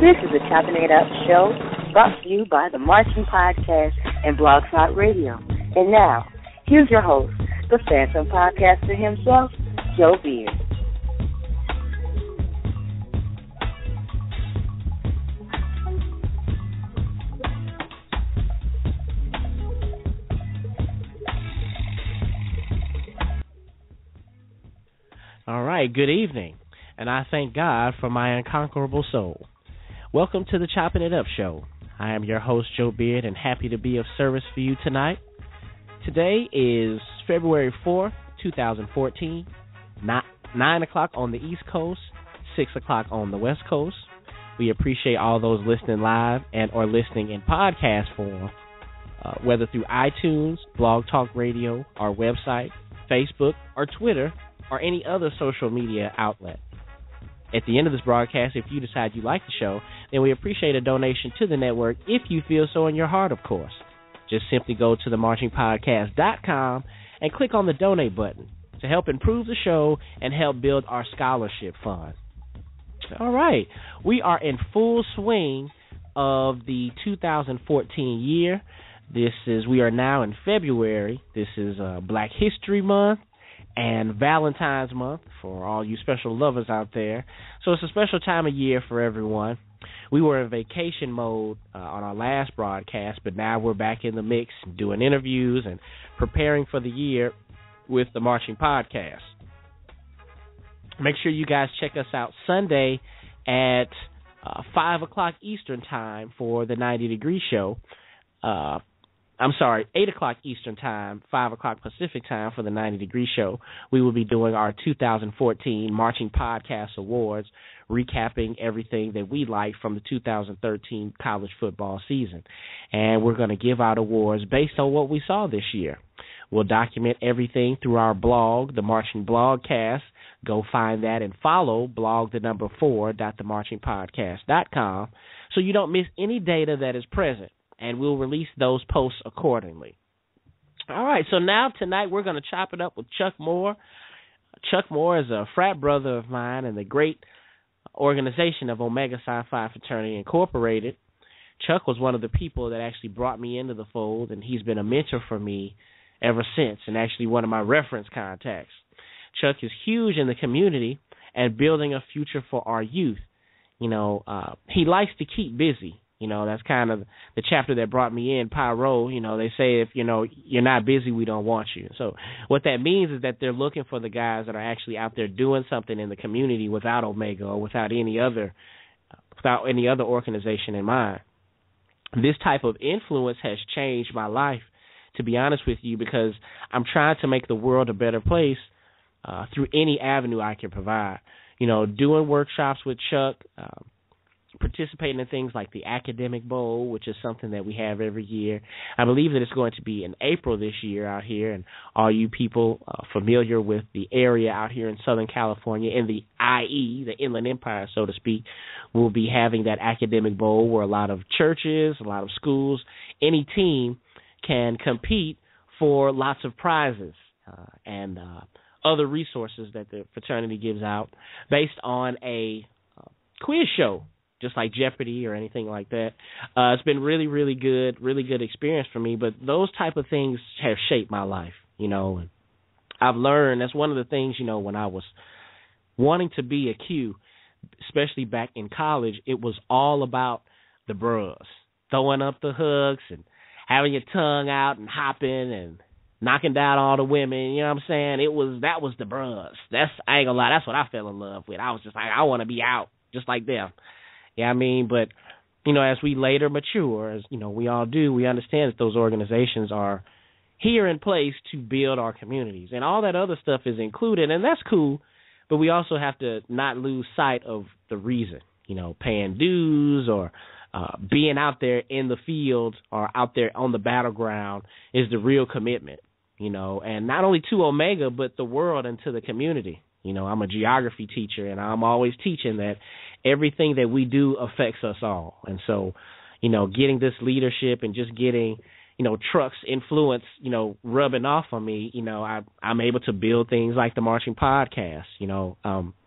This is the Choppin It Up show brought to you by the Marching Podcast and Blog Talk Radio. And now, here's your host, the Phantom Podcaster himself, Joe Beard. All right, good evening, and I thank God for my unconquerable soul. Welcome to the Choppin It Up show. I am your host, Joe Beard, and happy to be of service for you tonight. Today is February 4th, 2014, 9 o'clock on the East Coast, 6 o'clock on the West Coast. We appreciate all those listening live and or listening in podcast form, whether through iTunes, Blog Talk Radio, our website, Facebook, or Twitter, or any other social media outlet. At the end of this broadcast, if you decide you like the show, then we appreciate a donation to the network if you feel so in your heart, of course. Just simply go to themarchingpodcast.com and click on the donate button to help improve the show and help build our scholarship fund. All right, we are in full swing of the 2014 year. We are now in February. This is Black History Month and Valentine's Month for all you special lovers out there. So it's a special time of year for everyone. We were in vacation mode on our last broadcast, but now we're back in the mix doing interviews and preparing for the year with the Marching Podcast. Make sure you guys check us out Sunday at 5 o'clock Eastern Time for the 90 Degree Show. 8 o'clock Eastern Time, 5 o'clock Pacific Time for the 90 Degree Show. We will be doing our 2014 Marching Podcast Awards, recapping everything that we liked from the 2013 college football season. And we're going to give out awards based on what we saw this year. We'll document everything through our blog, the Marching Blogcast. Go find that and follow blog4.themarchingpodcast.com so you don't miss any data that is present. And we'll release those posts accordingly. All right, so now tonight we're going to chop it up with Chuck Moore. Chuck Moore is a frat brother of mine in the great organization of Omega Psi Phi Fraternity Incorporated. Chuck was one of the people that actually brought me into the fold, and he's been a mentor for me ever since, and actually one of my reference contacts. Chuck is huge in the community and building a future for our youth. You know, he likes to keep busy. You know, that's kind of the chapter that brought me in, Pyro. You know, they say if, you're not busy, we don't want you. So what that means is that they're looking for the guys that are actually out there doing something in the community without Omega or without any other organization in mind. This type of influence has changed my life, to be honest with you, because I'm trying to make the world a better place through any avenue I can provide. You know, doing workshops with Chuck, participating in things like the Academic Bowl, which is something that we have every year. I believe that it's going to be in April this year out here, and all you people familiar with the area out here in Southern California, in the IE, the Inland Empire, so to speak, will be having that Academic Bowl where a lot of churches, a lot of schools, any team can compete for lots of prizes and other resources that the fraternity gives out based on a quiz show, just like Jeopardy or anything like that. It's been really, really good experience for me, but those type of things have shaped my life, and I've learned, that's one of the things, when I was wanting to be a Q, especially back in college, it was all about the bros, throwing up the hooks and having your tongue out and hopping and knocking down all the women, you know what I'm saying? That was the bros. I ain't gonna lie, that's what I fell in love with. I was just like, I want to be out just like them. Yeah, I mean, but, as we later mature, as, we all do, we understand that those organizations are here in place to build our communities. And all that other stuff is included, and that's cool, but we also have to not lose sight of the reason, paying dues or being out there in the field or out there on the battleground is the real commitment, and not only to Omega, but the world and to the community. I'm a geography teacher, and I'm always teaching that everything that we do affects us all. And so, getting this leadership and just getting, Truck's influence, rubbing off on me, I'm able to build things like the Marching Podcast,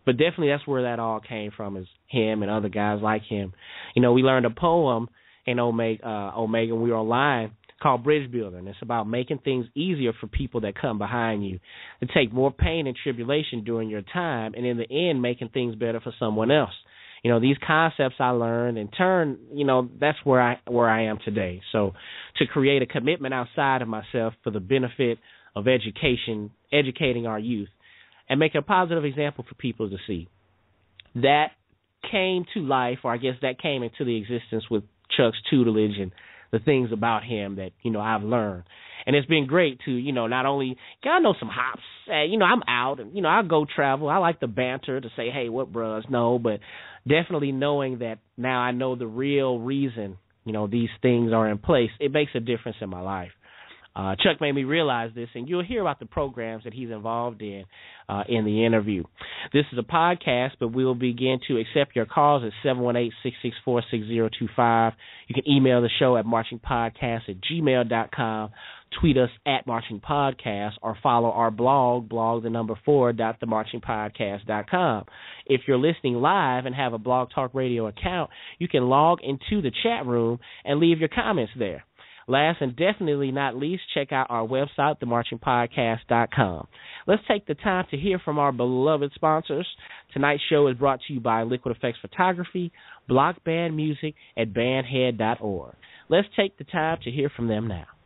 But definitely that's where that all came from, is him and other guys like him. You know, we learned a poem in Omega when we were online called Bridge Builder, and it's about making things easier for people that come behind you, to take more pain and tribulation during your time, and in the end making things better for someone else. You know, these concepts I learned in turn, you know, that's where I am today. So to create a commitment outside of myself for the benefit of educating our youth, and make a positive example for people to see. That came to life, or I guess that came into the existence with Chuck's tutelage and the things about him that, you know, I've learned. And it's been great to, you know, not only, I know some hops, you know, I'm out, and, you know, I go travel. I like the banter to say, hey, what bros, no, but definitely knowing that now I know the real reason, you know, these things are in place, it makes a difference in my life. Chuck made me realize this, and you'll hear about the programs that he's involved in the interview. This is a podcast, but we'll begin to accept your calls at 718-664-6025. You can email the show at marchingpodcast@gmail.com, tweet us at marchingpodcast, or follow our blog themarchingpodcast.com. If you're listening live and have a Blog Talk Radio account, you can log into the chat room and leave your comments there. Last and definitely not least, check out our website, themarchingpodcast.com. Let's take the time to hear from our beloved sponsors. Tonight's show is brought to you by Liquid Effects Photography, Block Band Music at bandhead.org. Let's take the time to hear from them now.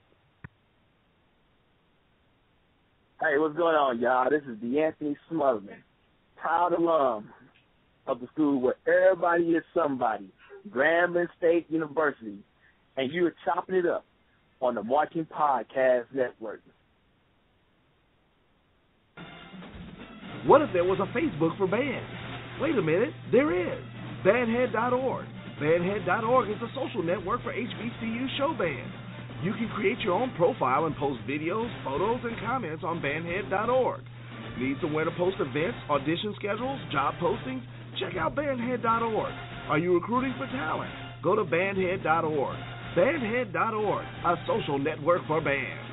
Hey, what's going on, y'all? This is DeAnthony Smotherman, proud alum of the school where everybody is somebody, Grambling State University. And you are chopping it up on the Marching Podcast Network. What if there was a Facebook for bands? Wait a minute, there is. Bandhead.org. Bandhead.org is a social network for HBCU show bands. You can create your own profile and post videos, photos, and comments on bandhead.org. Need somewhere to post events, audition schedules, job postings? Check out bandhead.org. Are you recruiting for talent? Go to bandhead.org. Bandhead.org, a social network for bands.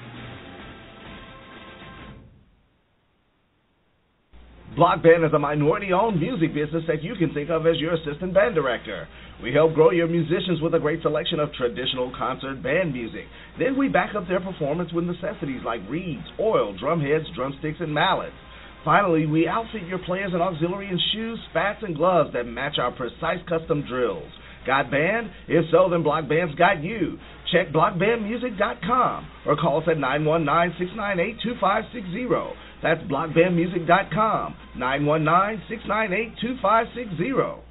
Block Band is a minority-owned music business that you can think of as your assistant band director. We help grow your musicians with a great selection of traditional concert band music. Then we back up their performance with necessities like reeds, oil, drum heads, drumsticks, and mallets. Finally, we outfit your players in auxiliary and shoes, spats, and gloves that match our precise custom drills. Got band? If so, then Block Band's got you. Check blockbandmusic.com or call us at 919-698-2560. That's blockbandmusic.com, 919-698-2560.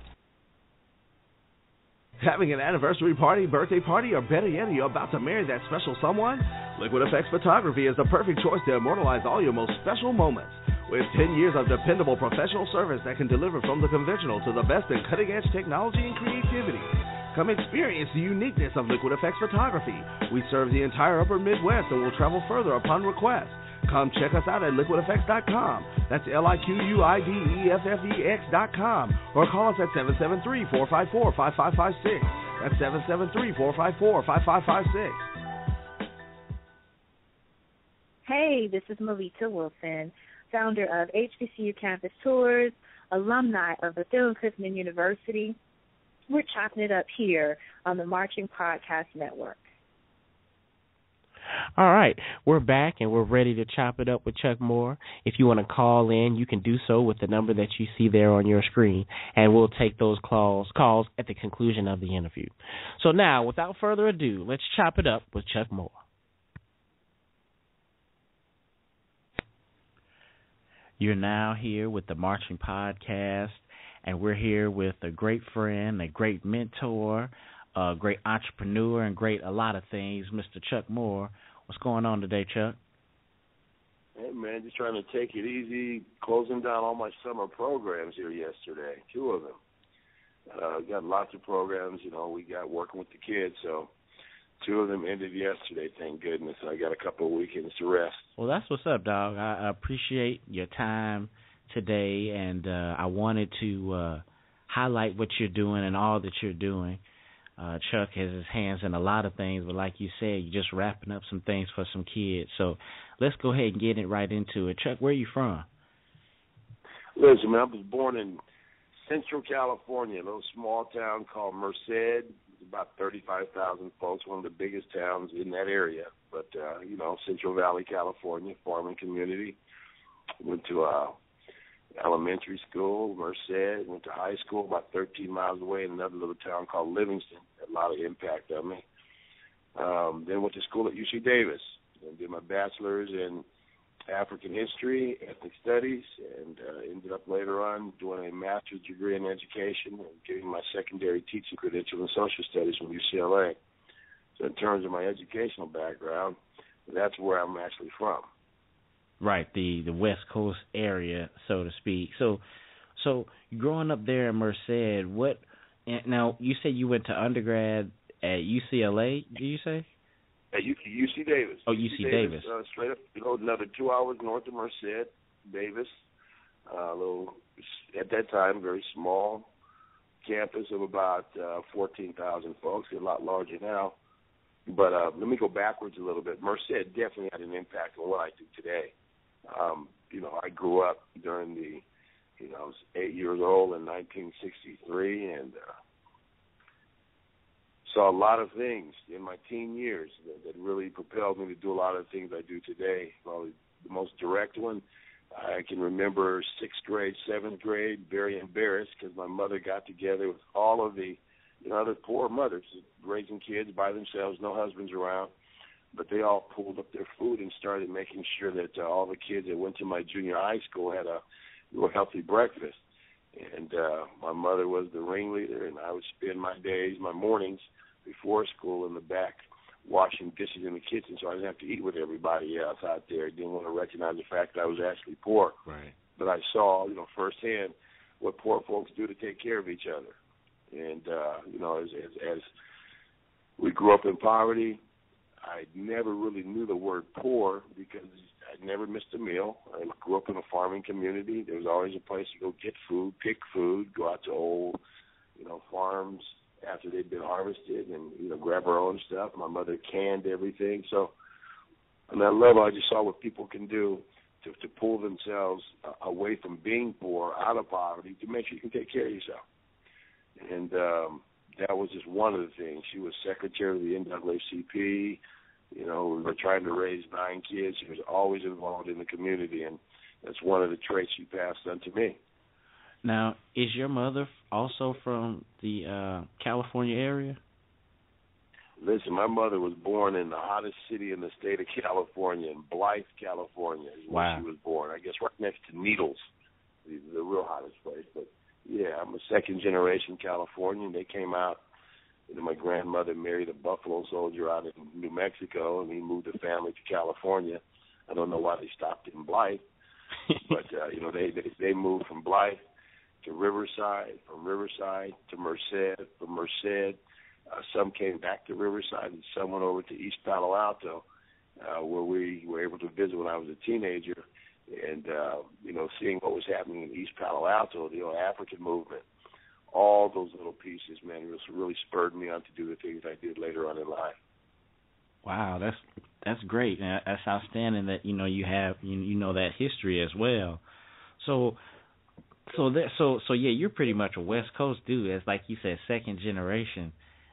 Having an anniversary party, birthday party, or better yet, you're about to marry that special someone? Liquid Effects Photography is the perfect choice to immortalize all your most special moments. With 10 years of dependable professional service that can deliver from the conventional to the best in cutting-edge technology and creativity. Come experience the uniqueness of Liquid Effects Photography. We serve the entire upper Midwest and will travel further upon request. Come check us out at liquideffects.com. That's LIQUIDEFFEX.com. Or call us at 773-454-5556. That's 773-454-5556. Hey, this is Melita Wilson, founder of HBCU Campus Tours, alumni of Bethune-Cookman University. We're chopping it up here on the Marching Podcast Network. All right, we're back and we're ready to chop it up with Chuck Moore. If you want to call in, you can do so with the number that you see there on your screen, and we'll take those calls at the conclusion of the interview. So now, without further ado, let's chop it up with Chuck Moore. You're now here with the Marching Podcast, and we're here with a great friend, a great mentor, a great entrepreneur, and a lot of things, Mr. Chuck Moore. What's going on today, Chuck? Hey, man, just trying to take it easy, closing down all my summer programs here yesterday, 2 of them. Got lots of programs, we got working with the kids, so 2 of them ended yesterday, thank goodness. I got a couple of weekends to rest. Well, that's what's up, dog. I appreciate your time today, and I wanted to highlight what you're doing and all that you're doing. Chuck has his hands in a lot of things, but like you said, you're just wrapping up some things for some kids. So let's go ahead and get it right into it. Chuck, where are you from? Listen, man, I was born in Central California, a little small town called Merced. It's about 35,000 folks, one of the biggest towns in that area. But, Central Valley, California, farming community. Went to elementary school, Merced. Went to high school about 13 miles away in another little town called Livingston. Had a lot of impact on me. Then went to school at UC Davis and did my bachelor's in African history, ethnic studies, and ended up later on doing a master's degree in education and getting my secondary teaching credential in social studies from UCLA. So in terms of my educational background, that's where I'm actually from. Right, the West Coast area, so to speak. So growing up there in Merced, now you said you went to undergrad at UCLA, did you say? At UC Davis. Oh, UC Davis. Straight up, another 2 hours north of Merced, Davis. Little, at that time, very small campus of about 14,000 folks. A lot larger now. But let me go backwards a little bit. Merced definitely had an impact on what I do today. I grew up during I was 8 years old in 1963 and saw a lot of things in my teen years that really propelled me to do a lot of things I do today. Probably the most direct one, I can remember 6th grade, 7th grade, very embarrassed because my mother got together with all of the other poor mothers raising kids by themselves, no husbands around, but they all pulled up their food and started making sure that all the kids that went to my junior high school had a healthy breakfast. And my mother was the ringleader, and I would spend my mornings before school in the back washing dishes in the kitchen so I didn't have to eat with everybody else out there. Didn't want to recognize the fact that I was actually poor. Right. But I saw, firsthand what poor folks do to take care of each other. And, as we grew up in poverty, I never really knew the word poor because I never missed a meal. I grew up in a farming community. There was always a place to go get food, pick food, go out to old, farms after they'd been harvested and, grab our own stuff. My mother canned everything. So on that level, I just saw what people can do to pull themselves away from being poor, out of poverty, to make sure you can take care of yourself. And that was just one of the things. She was secretary of the NAACP. We were trying to raise 9 kids. She was always involved in the community, and that's one of the traits she passed on to me. Now, is your mother also from the California area? Listen, my mother was born in the hottest city in the state of California, in Blythe, California, is where she was born. I guess right next to Needles, the real hottest place. But, yeah, I'm a second-generation Californian. They came out. My grandmother married a Buffalo soldier out in New Mexico, and he moved the family to California. I don't know why they stopped in Blythe, but, they moved from Blythe to Riverside, from Riverside to Merced, from Merced. Some came back to Riverside, and some went over to East Palo Alto, where we were able to visit when I was a teenager, and, seeing what was happening in East Palo Alto, the African movement, all those little pieces, man, really spurred me on to do the things I did later on in life. Wow, that's great. That's outstanding that you have that history as well. So yeah, you're pretty much a West Coast dude, as like you said, second generation.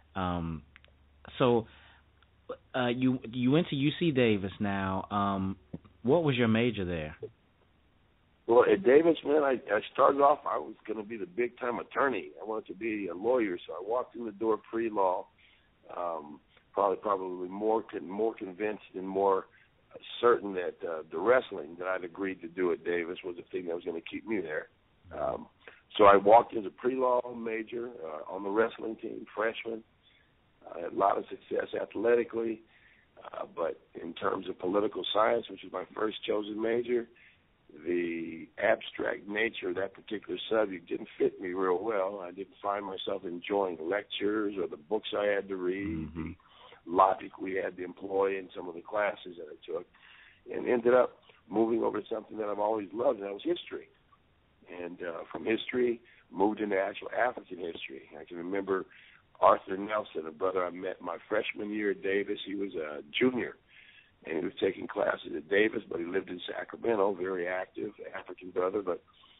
So you went to UC Davis now. What was your major there? Well, at Davis, man, I started off, I was going to be the big-time attorney. I wanted to be a lawyer, so I walked in the door pre-law, probably more convinced and more certain that the wrestling that I'd agreed to do at Davis was the thing that was going to keep me there. So I walked as a pre-law major on the wrestling team, freshman. I had a lot of success athletically, but in terms of political science, which was my first chosen major, the abstract nature of that particular subject didn't fit me real well. I didn't find myself enjoying lectures or the books I had to read, the logic we had to employ in some of the classes that I took, and ended up moving over to something that I've always loved, and that was history. And from history, moved into actual African history. I can remember Arthur Nelson, a brother I met my freshman year at Davis. He was a junior, and he was taking classes at Davis, but he lived in Sacramento, very active, African brother. But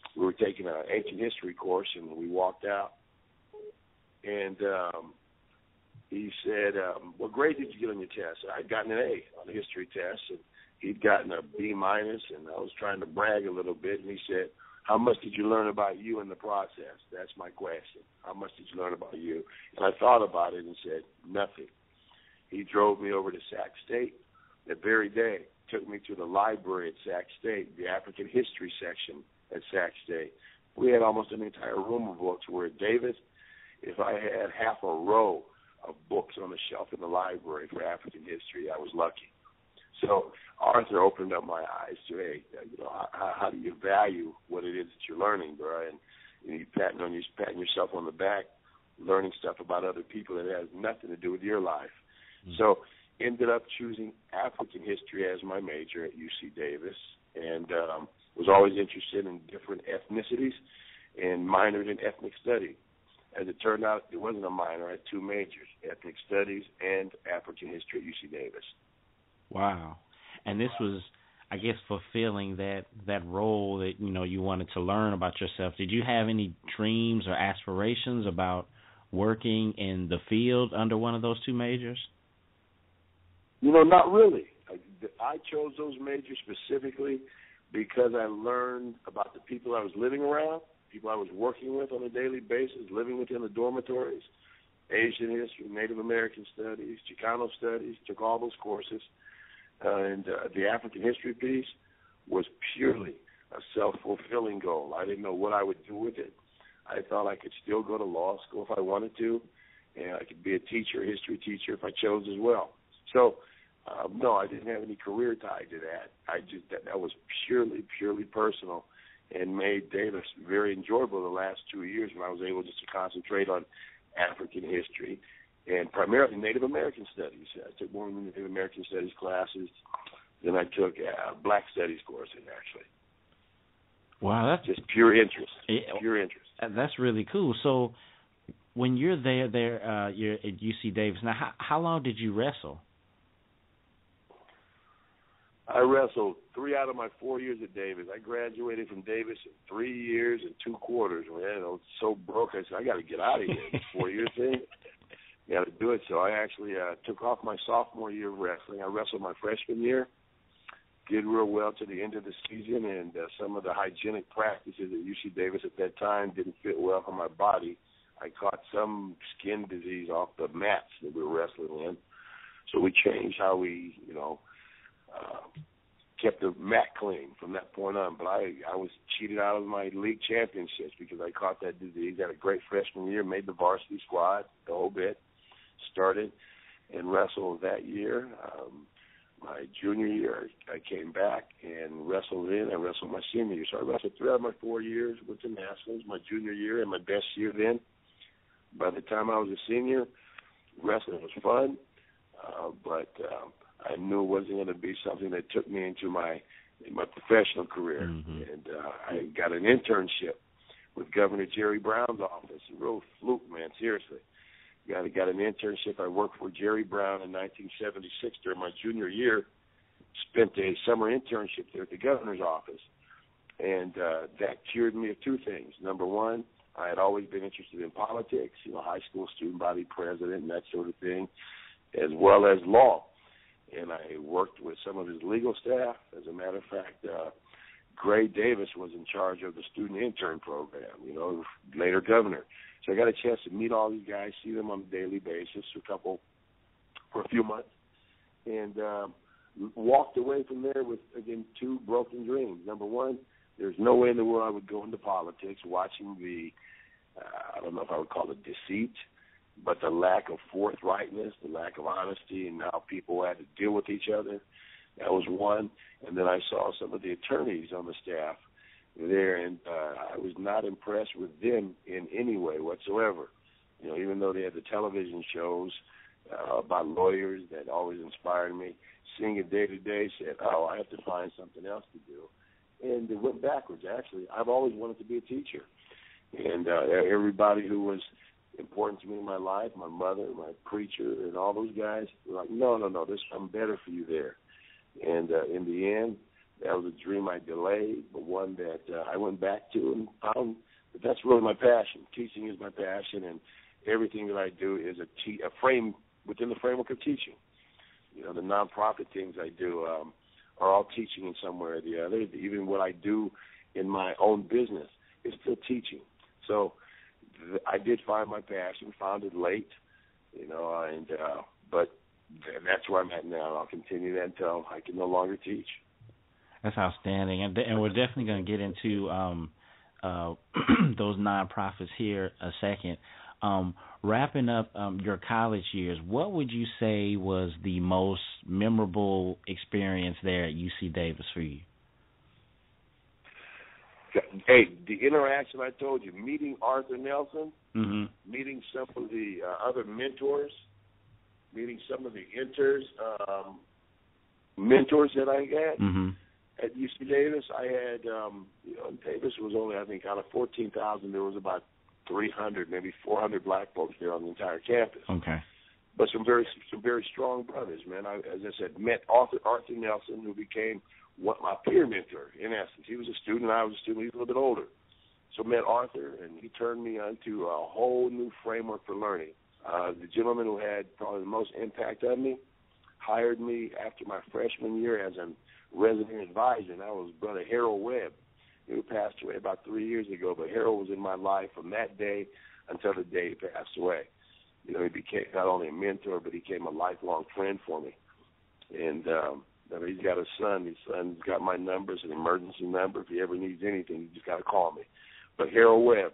we were taking an ancient history course, and we walked out, and he said, what grade did you get on your test? I'd gotten an A on the history test, and he'd gotten a B minus, and I was trying to brag a little bit, and he said, how much did you learn about you in the process? That's my question. How much did you learn about you? And I thought about it and said, nothing. He drove me over to Sac State that very day, took me to the library at Sac State, the African history section at Sac State. We had almost an entire room of books, where at Davis, if I had half a row of books on the shelf in the library for African history, I was lucky. So Arthur opened up my eyes to, hey, how do you value what it is that you're learning, bro? And you're patting yourself on the back, learning stuff about other people that has nothing to do with your life. Mm-hmm. So ended up choosing African history as my major at UC Davis, and was always interested in different ethnicities and minored in ethnic study. As it turned out, it wasn't a minor. I had two majors, ethnic studies and African history at UC Davis. Wow. And this was, I guess, fulfilling that role that, you wanted to learn about yourself. Did you have any dreams or aspirations about working in the field under one of those two majors? Not really. I chose those majors specifically because I learned about the people I was living around, people I was working with on a daily basis, living within the dormitories, Asian history, Native American studies, Chicano studies, took all those courses. And the African history piece was purely a self-fulfilling goal. I didn't know what I would do with it. I thought I could still go to law school if I wanted to, and I could be a teacher, a history teacher, if I chose as well. So, no, I didn't have any career tied to that. That was purely personal, and made Davis very enjoyable the last 2 years when I was able just to concentrate on African history and primarily Native American studies. I took more Native American studies classes than I took Black studies courses, actually. Wow, that's just pure interest. Pure interest. That's really cool. So, when you're there, you're at UC Davis. Now, how long did you wrestle? I wrestled 3 out of my 4 years at Davis. I graduated from Davis in 3 years and 2 quarters. Man, I was so broke. I said, I got to get out of here. This 4-year thing. Got to do it. So I actually took off my sophomore year of wrestling. I wrestled my freshman year, did real well to the end of the season, and some of the hygienic practices at UC Davis at that time didn't fit well for my body. I caught some skin disease off the mats that we were wrestling in. So we changed how we, kept the mat clean from that point on. But I was cheated out of my league championships because I caught that disease. Had a great freshman year, made the varsity squad the whole bit. Started and wrestled that year. My junior year, I came back and wrestled in. I wrestled my senior year. So I wrestled 3 out of my 4 years, went to nationals my junior year and my best year then. By the time I was a senior, wrestling was fun, but I knew it wasn't going to be something that took me into my professional career. Mm-hmm. And I got an internship with Governor Jerry Brown's office. A real fluke, man, seriously. Got an internship. I worked for Jerry Brown in 1976 during my junior year. Spent a summer internship there at the governor's office. And that cured me of 2 things. Number one, I had always been interested in politics, high school student body president and that sort of thing, as well as law. And I worked with some of his legal staff. As a matter of fact, Gray Davis was in charge of the student intern program, later governor. So I got a chance to meet all these guys, see them on a daily basis, for a few months, and walked away from there with, again, 2 broken dreams. Number one, there's no way in the world I would go into politics watching the, I don't know if I would call it deceit, but the lack of forthrightness, the lack of honesty, and how people had to deal with each other. That was one. And then I saw some of the attorneys on the staff there, and I was not impressed with them in any way whatsoever. Even though they had the television shows about lawyers that always inspired me, seeing it day to day said, oh, I have to find something else to do. And it went backwards, actually. I've always wanted to be a teacher. And everybody who was important to me in my life, my mother, my preacher, and all those guys were like, no, there's something better for you there. And in the end, That was a dream I delayed, but one that I went back to and found that that's really my passion. Teaching is my passion, and everything that I do is a frame within the framework of teaching. You know, the nonprofit things I do are all teaching in some way or the other. Even what I do in my own business is still teaching. So I did find my passion, found it late, you know, but that's where I'm at now. I'll continue that until I can no longer teach. That's outstanding, and we're definitely going to get into those nonprofits here a second. Wrapping up your college years, what would you say was the most memorable experience there at UC Davis for you? Hey, the interaction I told you, meeting Arthur Nelson, meeting some of the other mentors, meeting some of the mentors that I had at UC Davis. I had, Davis was only, I think, out of 14,000, there was about 300, maybe 400 black folks there on the entire campus. Okay. But some very strong brothers, man. As I said, met Arthur Nelson, who became my peer mentor, in essence. He was a student, I was a student, he was a little bit older. So met Arthur, and he turned me onto a whole new framework for learning. The gentleman who had probably the most impact on me hired me after my freshman year as a resident advisor, and that was Brother Harold Webb, who passed away about 3 years ago. But Harold was in my life from that day until the day he passed away. You know, he became not only a mentor, but he became a lifelong friend for me. And he's got a son. His son's got my number, it's an emergency number. If he ever needs anything, you just got to call me. But Harold Webb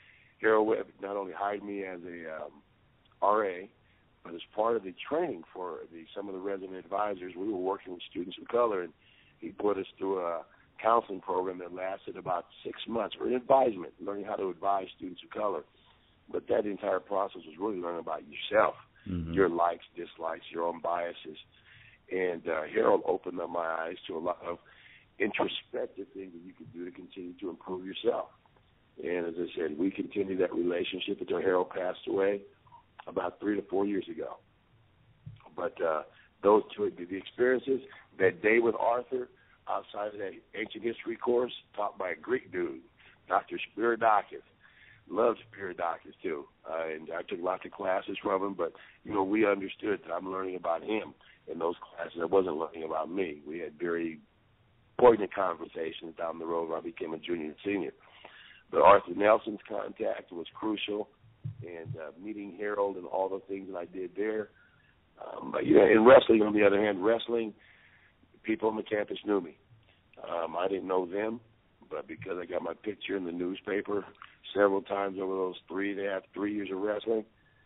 not only hired me as a RA, but as part of the training for some of the resident advisors, we were working with students of color, and he put us through a counseling program that lasted about 6 months for advisement, learning how to advise students of color. But that entire process was really learning about yourself, your likes, dislikes, your own biases. And Harold opened up my eyes to a lot of introspective things that you could do to continue to improve yourself. And as I said, we continued that relationship until Harold passed away about 3 to 4 years ago. But those two, the experiences, that day with Arthur outside of that ancient history course taught by a Greek dude, Dr. Spiridakis. Loved Spiridakis, too. And I took lots of classes from him, but, you know, we understood that I'm learning about him in those classes. I wasn't learning about me. We had very poignant conversations down the road when I became a junior and senior. But Arthur Nelson's contact was crucial, and meeting Harold and all the things that I did there. But, you know, in wrestling, on the other hand, people on the campus knew me. I didn't know them, but because I got my picture in the newspaper several times over those 3 years of wrestling,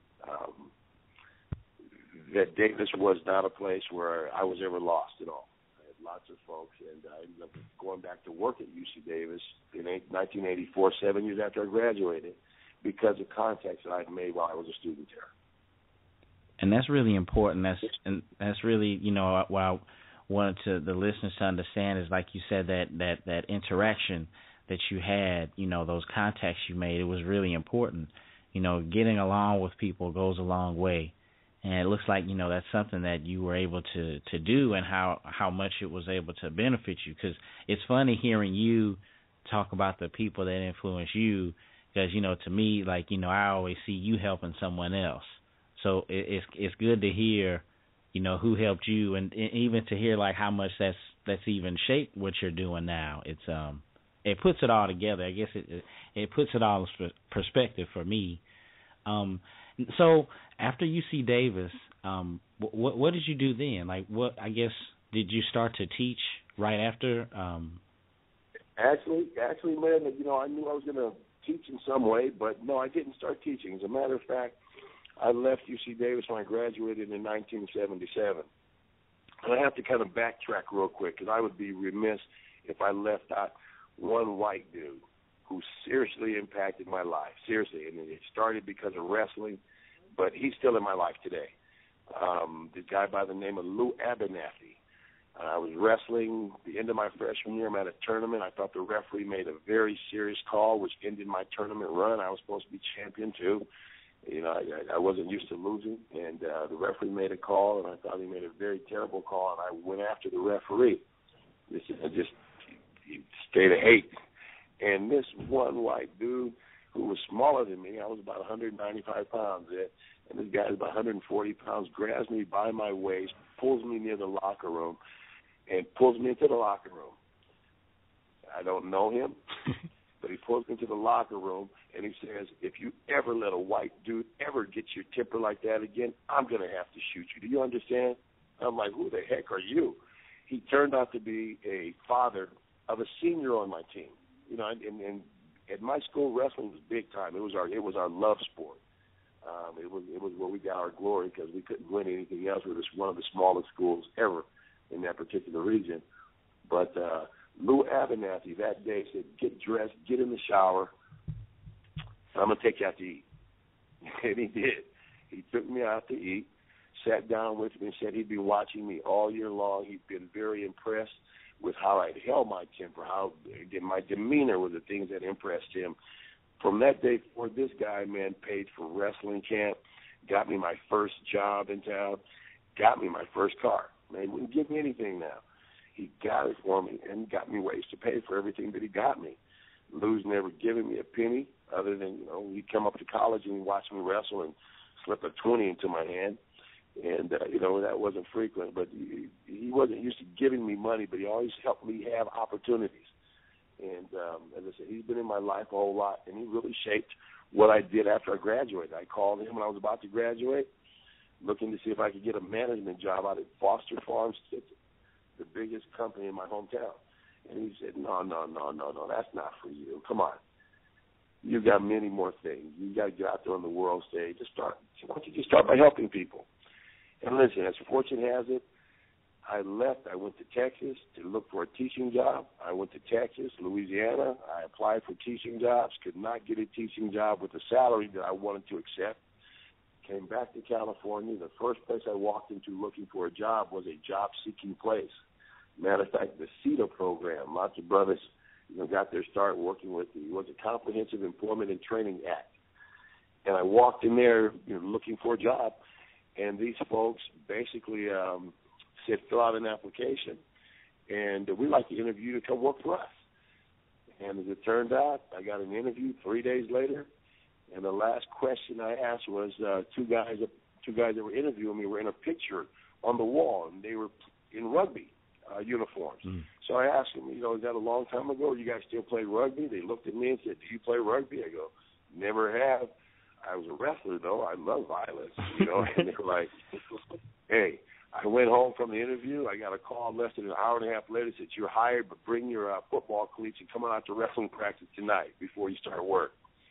that Davis was not a place where I was ever lost at all. I had lots of folks, and I ended up going back to work at UC Davis in 1984, 7 years after I graduated, because of contacts that I'd made while I was a student there. And that's really important. That's really, you know, what I wanted the listeners to understand is, like you said, that interaction that you had, you know, those contacts you made, it was really important. You know, getting along with people goes a long way. And it looks like, you know, that's something that you were able to do, and how much it was able to benefit you. Because it's funny hearing you talk about the people that influence you, because, you know, to me, like, you know, I always see you helping someone else. So it's good to hear, you know, who helped you, and even to hear, like, how much that's even shaped what you're doing now. It puts it all together. I guess it puts it all in perspective for me. So after UC Davis, what did you do then? Like, what, I guess, did you start to teach right after? Actually, man, you know, I knew I was going to teach in some way, but no, I didn't start teaching. As a matter of fact, I left UC Davis when I graduated in 1977. And I have to kind of backtrack real quick, because I would be remiss if I left out one white dude who seriously impacted my life, seriously. And it started because of wrestling, but he's still in my life today. This guy by the name of Lou Abernathy. I was wrestling the end of my freshman year. I'm at a tournament. I thought the referee made a very serious call, which ended my tournament run. I was supposed to be champion, too. You know, I wasn't used to losing, and the referee made a call, and I thought he made a very terrible call, and I went after the referee. just stayed at 8. And this one white dude who was smaller than me, I was about 195 pounds then, and this guy is about 140 pounds, grabs me by my waist, pulls me near the locker room, and pulls me into the locker room. I don't know him, but he pulls me into the locker room, and he says, if you ever let a white dude ever get your temper like that again, I'm going to have to shoot you. Do you understand? I'm like, who the heck are you? He turned out to be a father of a senior on my team. You know, and at my school, wrestling was big time. It was our love sport. It was where we got our glory because we couldn't win anything else. We were just one of the smallest schools ever in that particular region. But Lou Abernathy that day said, get dressed, get in the shower. I'm going to take you out to eat. And he did. He took me out to eat, sat down with me and said he'd been watching me all year long. He'd been very impressed with how I'd held my temper, how my demeanor were the things that impressed him. From that day forward, this guy, man, paid for wrestling camp, got me my first job in town, got me my first car. Man, he wouldn't give me anything now. He got it for me and got me ways to pay for everything that he got me. Lou's never given me a penny other than, you know, he'd come up to college and he'd watch me wrestle and slip a 20 into my hand. And, you know, that wasn't frequent. But he wasn't used to giving me money, but he always helped me have opportunities. And, as I said, he's been in my life a whole lot, and he really shaped what I did after I graduated. I called him when I was about to graduate, looking to see if I could get a management job out at Foster Farms, the biggest company in my hometown. And he said, no, that's not for you. Come on. You've got many more things. You've got to get out there on the world stage. Why don't you just start by helping people? And listen, as fortune has it, I left. I went to Texas to look for a teaching job. I went to Texas, Louisiana. I applied for teaching jobs, could not get a teaching job with the salary that I wanted to accept. Came back to California. The first place I walked into looking for a job was a job-seeking place. Matter of fact, the CETA program, lots of brothers, you know, got their start working with it. It was a Comprehensive Employment and Training Act. And I walked in there, you know, looking for a job, and these folks basically said, fill out an application, and we'd like to interview you to come work for us. And as it turned out, I got an interview 3 days later, and the last question I asked was two guys that were interviewing me were in a picture on the wall, and they were in rugby uniforms. So I asked them, you know, is that a long time ago? You guys still play rugby? They looked at me and said, do you play rugby? I go, never have. I was a wrestler, though. I love violence, you know. And they were like, hey, I went home from the interview. I got a call less than an hour and a half later. Said, you're hired, but bring your football cleats and come on out to wrestling practice tonight before you start work.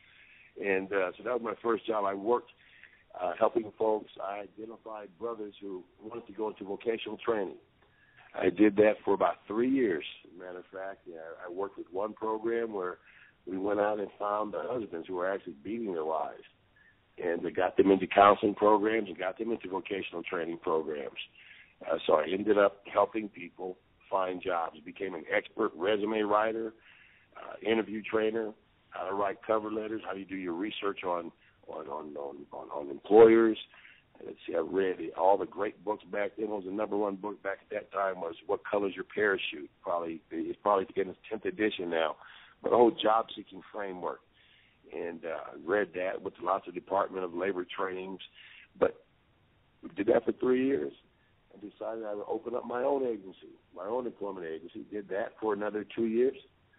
And so that was my first job. I worked helping folks. I identified brothers who wanted to go into vocational training. I did that for about 3 years. As a matter of fact, I worked with one program where we went out and found the husbands who were actually beating their wives. And they got them into counseling programs and got them into vocational training programs. So I ended up helping people find jobs. Became an expert resume writer, interview trainer, how to write cover letters, how do you do your research on employers. Let's see, I read all the great books back then. What was the number one book back at that time was What Color's Your Parachute? It's probably in its 10th edition now. But the whole job-seeking framework. And read that with lots of Department of Labor trainings. But we did that for 3 years and decided I would open up my own agency, my own employment agency. Did that for another 2 years.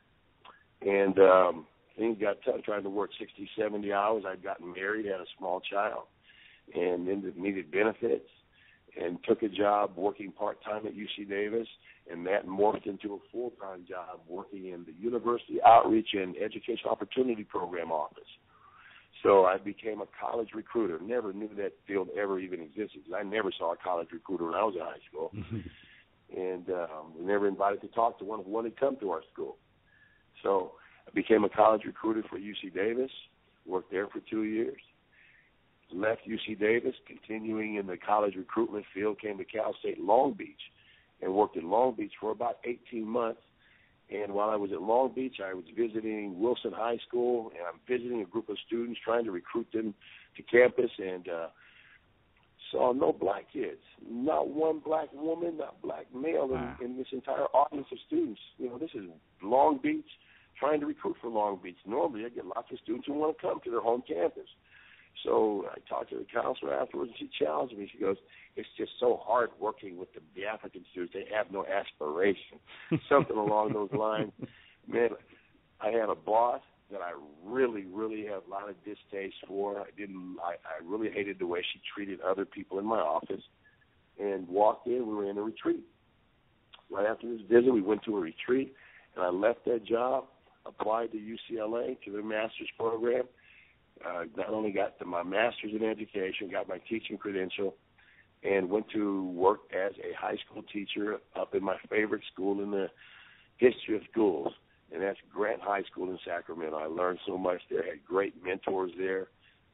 And things got tough, trying to work 60, 70 hours. I'd gotten married, had a small child, and then needed benefits, and took a job working part-time at UC Davis, and that morphed into a full-time job working in the University Outreach and Education Opportunity Program office. So I became a college recruiter. Never knew that field ever even existed because I never saw a college recruiter when I was in high school. And we never invited to talk to one who wanted to come to our school. So I became a college recruiter for UC Davis, worked there for 2 years. Left UC Davis, continuing in the college recruitment field, came to Cal State Long Beach and worked in Long Beach for about 18 months. And while I was at Long Beach, I was visiting Wilson High School, and I'm visiting a group of students, trying to recruit them to campus. And saw no black kids, not one black woman, not black male in this entire audience of students. This is Long Beach, trying to recruit for Long Beach. Normally I get lots of students who want to come to their home campus. So I talked to the counselor afterwards, and she challenged me. She goes, it's just so hard working with the African students. They have no aspiration. Something along those lines. Man, I had a boss that I really, really have a lot of distaste for. I really hated the way she treated other people in my office. And walked in, we were in a retreat. Right after this visit, we went to a retreat, and I left that job, applied to UCLA, to their master's program. Not only got my master's in education, got my teaching credential, and went to work as a high school teacher up in my favorite school in the history of schools, and that's Grant High School in Sacramento. I learned so much there. I had great mentors there.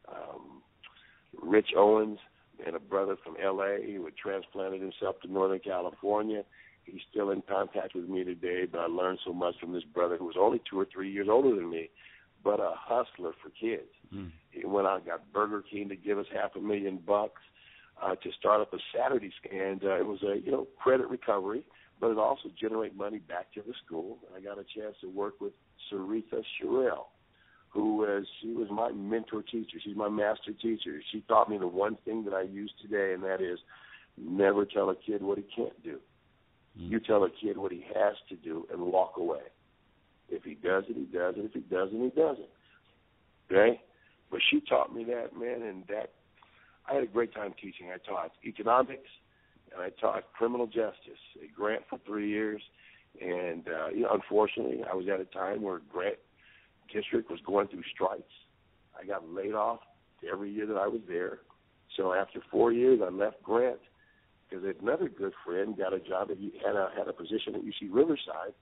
Rich Owens and a brother from L.A. who had transplanted himself to Northern California. He's still in contact with me today, but I learned so much from this brother who was only 2 or 3 years older than me, but a hustler for kids. He went out and got Burger King to give us $500,000 to start up a Saturday stand. It was a credit recovery, but it also generated money back to the school. I got a chance to work with Sarita Sherrill, she was my mentor teacher. She's my master teacher. She taught me the one thing that I use today, and that is never tell a kid what he can't do. You tell a kid what he has to do and walk away. If he does it, he does it. If he doesn't, he doesn't. Okay? But she taught me that, man, and that I had a great time teaching. I taught economics, and I taught criminal justice at Grant for 3 years. And, unfortunately, I was at a time where Grant District was going through strikes. I got laid off every year that I was there. So after 4 years, I left Grant because another good friend got a job had a position at UC Riverside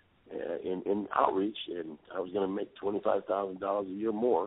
in outreach, and I was going to make $25,000 a year more.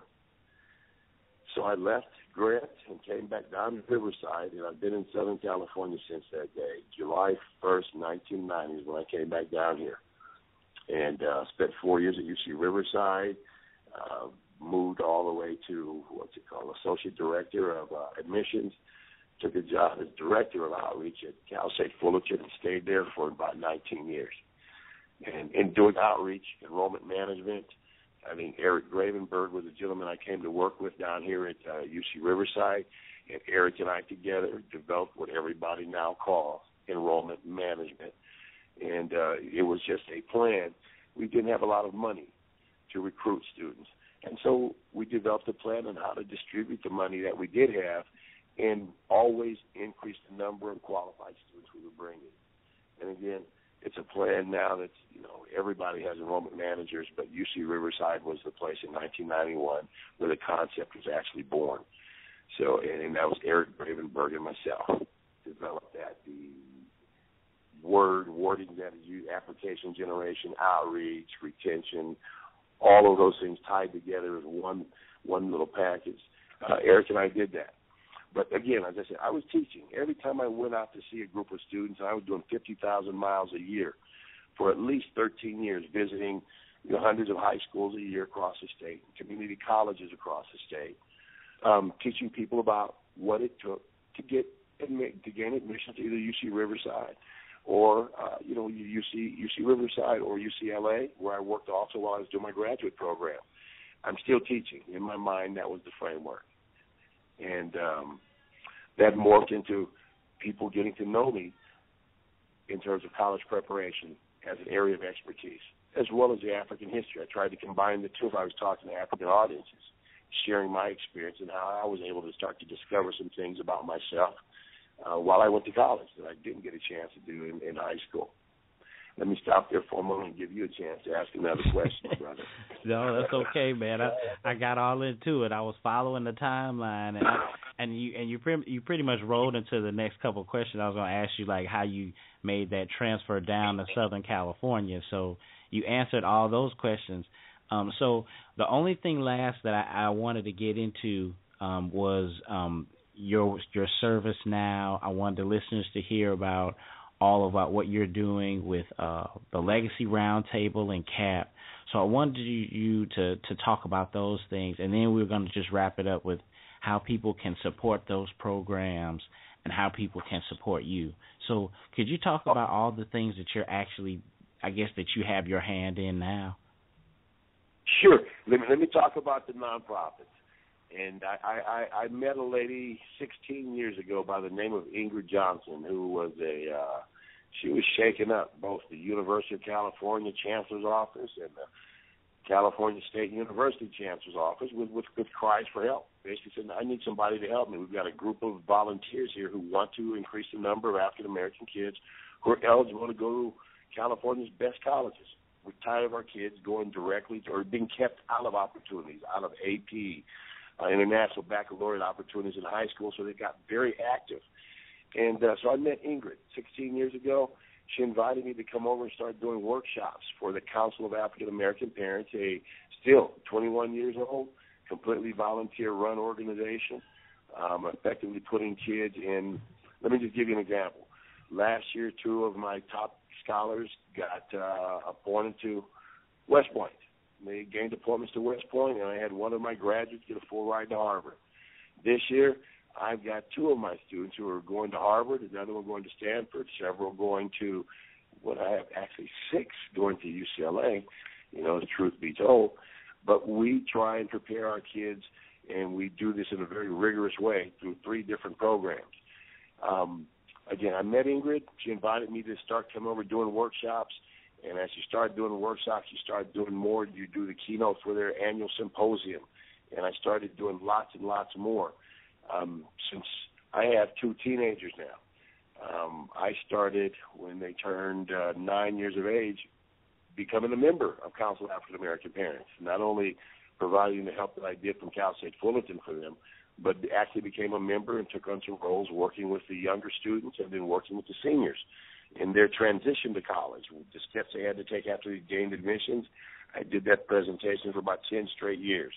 So I left Grant and came back down to Riverside, and I've been in Southern California since that day. July 1st, 1990 is when I came back down here. And spent 4 years at UC Riverside, moved all the way to, Associate Director of Admissions, took a job as Director of Outreach at Cal State Fullerton and stayed there for about 19 years. And in doing outreach, enrollment management, Eric Gravenberg was a gentleman I came to work with down here at UC Riverside, and Eric and I together developed what everybody now calls enrollment management. And it was just a plan. We didn't have a lot of money to recruit students. And so we developed a plan on how to distribute the money that we did have and always increase the number of qualified students we were bringing. And again, it's a plan now that's, everybody has enrollment managers, but UC Riverside was the place in 1991 where the concept was actually born. So, and that was Eric Gravenberg and myself developed that. The wording that is used, application generation, outreach, retention, all of those things tied together as one little package. Eric and I did that. But again, as I said, I was teaching. Every time I went out to see a group of students, I was doing 50,000 miles a year for at least 13 years, visiting hundreds of high schools a year across the state, community colleges across the state, teaching people about what it took to gain admission to either UC Riverside or UC Riverside or UCLA, where I worked also while I was doing my graduate program. I'm still teaching. In my mind, that was the framework. And that morphed into people getting to know me in terms of college preparation as an area of expertise, as well as the African history. I tried to combine the two if I was talking to African audiences, sharing my experience and how I was able to start to discover some things about myself while I went to college that I didn't get a chance to do in high school. Let me stop there for a moment and give you a chance to ask another question, brother. No, that's okay, man. I got all into it. I was following the timeline, and you pretty much rolled into the next couple of questions. I was going to ask you, like, how you made that transfer down to Southern California. So you answered all those questions. So the only thing last that I wanted to get into was your service now. I wanted the listeners to hear all about what you're doing with the Legacy Roundtable and CAP. So I wanted you to talk about those things, and then we're going to just wrap it up with how people can support those programs and how people can support you. So could you talk about all the things that you're actually, I guess, that you have your hand in now? Sure. Let me talk about the nonprofits. And I met a lady 16 years ago by the name of Ingrid Johnson, who was she was shaking up both the University of California Chancellor's Office and the California State University Chancellor's Office with cries for help. Basically said, I need somebody to help me. We've got a group of volunteers here who want to increase the number of African-American kids who are eligible to go to California's best colleges. We're tired of our kids going directly to, or being kept out of opportunities, out of AP, international baccalaureate opportunities in high school, so they got very active. And so I met Ingrid 16 years ago. She invited me to come over and start doing workshops for the Council of African American Parents, a still 21 years old, completely volunteer-run organization, effectively putting kids in. Let me just give you an example. Last year, 2 of my top scholars got appointed to West Point. They gained appointments to West Point, and I had one of my graduates get a full ride to Harvard. This year, I've got 2 of my students who are going to Harvard, another one going to Stanford, several going to, I have actually 6 going to UCLA, the truth be told. But we try and prepare our kids, and we do this in a very rigorous way through 3 different programs. Again, I met Ingrid. She invited me to start coming over doing workshops. And as you start doing workshops, you start doing more. You do the keynotes for their annual symposium. And I started doing lots and lots more. Since I have 2 teenagers now, I started when they turned 9 years of age, becoming a member of Council of African American Parents, not only providing the help that I did from Cal State Fullerton for them, but actually became a member and took on some roles working with the younger students and then working with the seniors in their transition to college, the steps they had to take after they gained admissions. I did that presentation for about 10 straight years.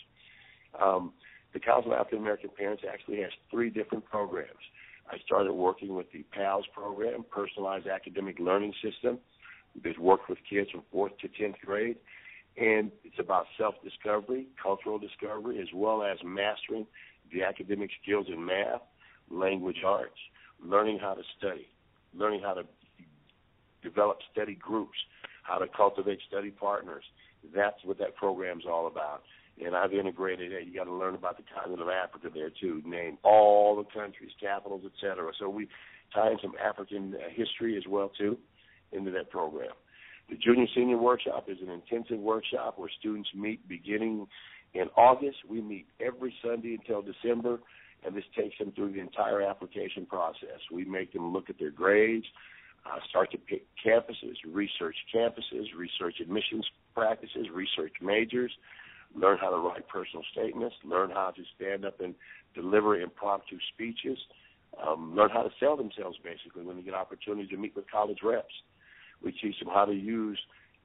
The Council of African American Parents actually has 3 different programs. I started working with the PALS program, Personalized Academic Learning System. We've worked with kids from 4th to 10th grade, and it's about self-discovery, cultural discovery, as well as mastering the academic skills in math, language arts, learning how to study, learning how to develop study groups, how to cultivate study partners. That's what that program's all about. And I've integrated it. You got to learn about the continent of Africa there, too. Name all the countries, capitals, et cetera. So we tie in some African history as well, too, into that program. The Junior-Senior Workshop is an intensive workshop where students meet beginning in August. We meet every Sunday until December, and this takes them through the entire application process. We make them look at their grades, start to pick campuses, research admissions practices, research majors, learn how to write personal statements, learn how to stand up and deliver impromptu speeches, learn how to sell themselves, basically, when they get opportunities to meet with college reps. We teach them how to use,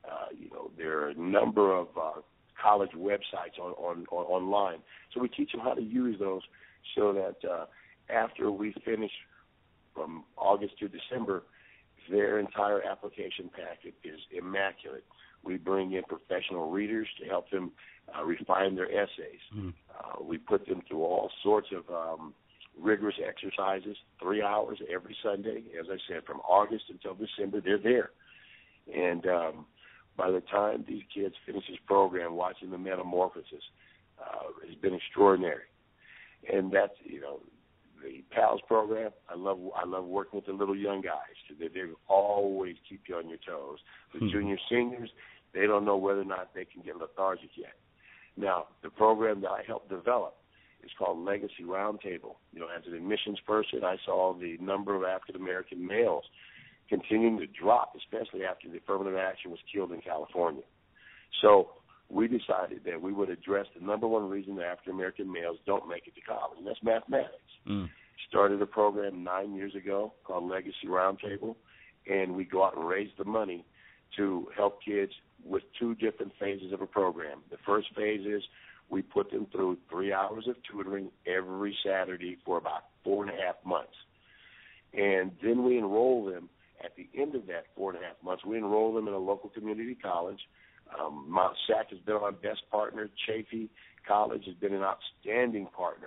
there are a number of college websites online. So we teach them how to use those so that after we finish from August to December, their entire application packet is immaculate. We bring in professional readers to help them refine their essays. We put them through all sorts of rigorous exercises, 3 hours every Sunday. As I said, from August until December, they're there. And by the time these kids finish this program, watching the metamorphosis has been extraordinary. And that's, the PALS program, I love working with the little young guys. They always keep you on your toes. The junior seniors, they don't know whether or not they can get lethargic yet. Now, the program that I helped develop is called Legacy Roundtable. As an admissions person, I saw the number of African-American males continuing to drop, especially after the affirmative action was killed in California. So we decided that we would address the number one reason that African-American males don't make it to college, and that's mathematics. Started a program 9 years ago called Legacy Roundtable, and we go out and raise the money to help kids with 2 different phases of a program. The first phase is we put them through 3 hours of tutoring every Saturday for about 4.5 months. And then we enroll them at the end of that 4.5 months. We enroll them in a local community college. Math-Sci has been our best partner. Chaffee College has been an outstanding partner.